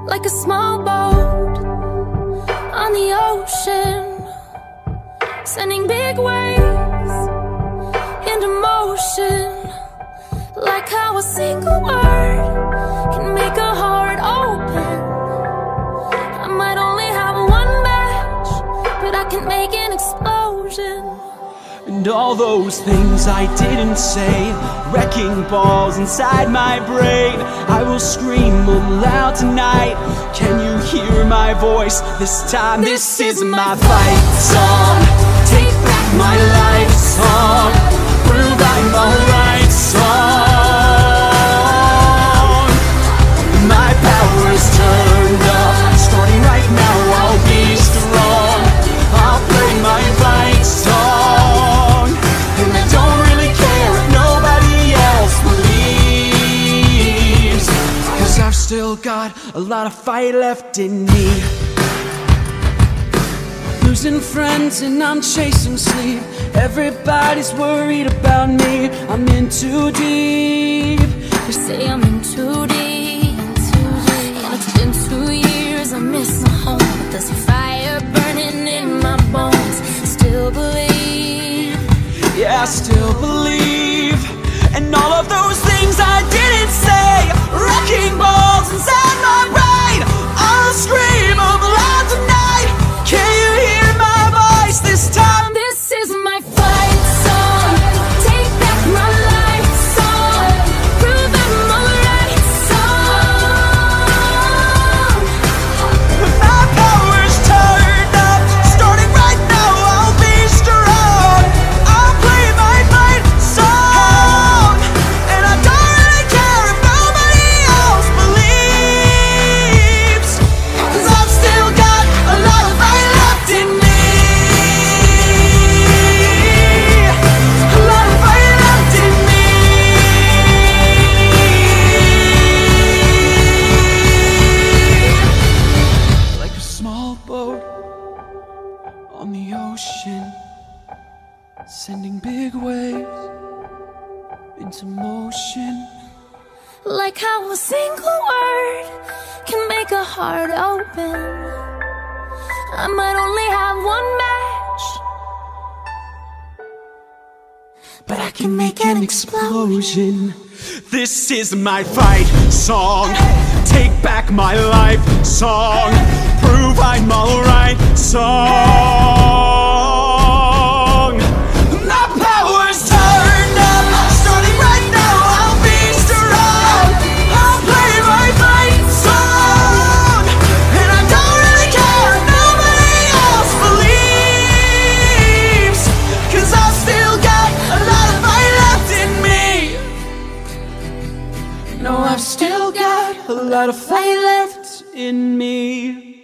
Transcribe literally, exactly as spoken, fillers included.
like a small boat on the ocean, sending big waves into motion. Like how a single word can make a heart open. I might only have one match, but I can make an explosion. And all those things I didn't say, wrecking balls inside my brain, I will scream them loud tonight. Can you hear my voice this time? This is my fight song. Take back my life song. Prove I'm alright song. My power's turned up. Starting right now, I'll be strong. I'll play my fight song. And I don't really care if nobody else believes, 'cause I've still got a lot of fight left in me. Losing friends and I'm chasing sleep. Everybody's worried about me. I'm in too deep. You say I'm in too deep, too deep. And it's been two years, I miss my home, but there's a fire burning in my bones. Still believe, yeah, I still believe. And all of those things I didn't say, wrecking balls inside my brain, I'll scream them loud tonight. Can you hear my voice this time? This is my fight song. Take back my life song. Prove I'm alright song. My power's turned up. Starting right now, I'll be strong. I'll play my fight song. And I don't really care if nobody else believes, 'cause I've still got a lot of fight left in me. A lot of fight left in me. Like a small boat on the ocean, sending big waves into motion. Like how a single word can make a heart open. I might only have one match, but I can make an explosion. This is my fight song. Take back my life song. Prove I'm alright song. My power's turned up. Starting right now, I'll be strong. I'll play my fight song. And I don't really care if nobody else believes, 'cause I've still got a lot of fight left in me. No, I've still got a lot of fight left in me.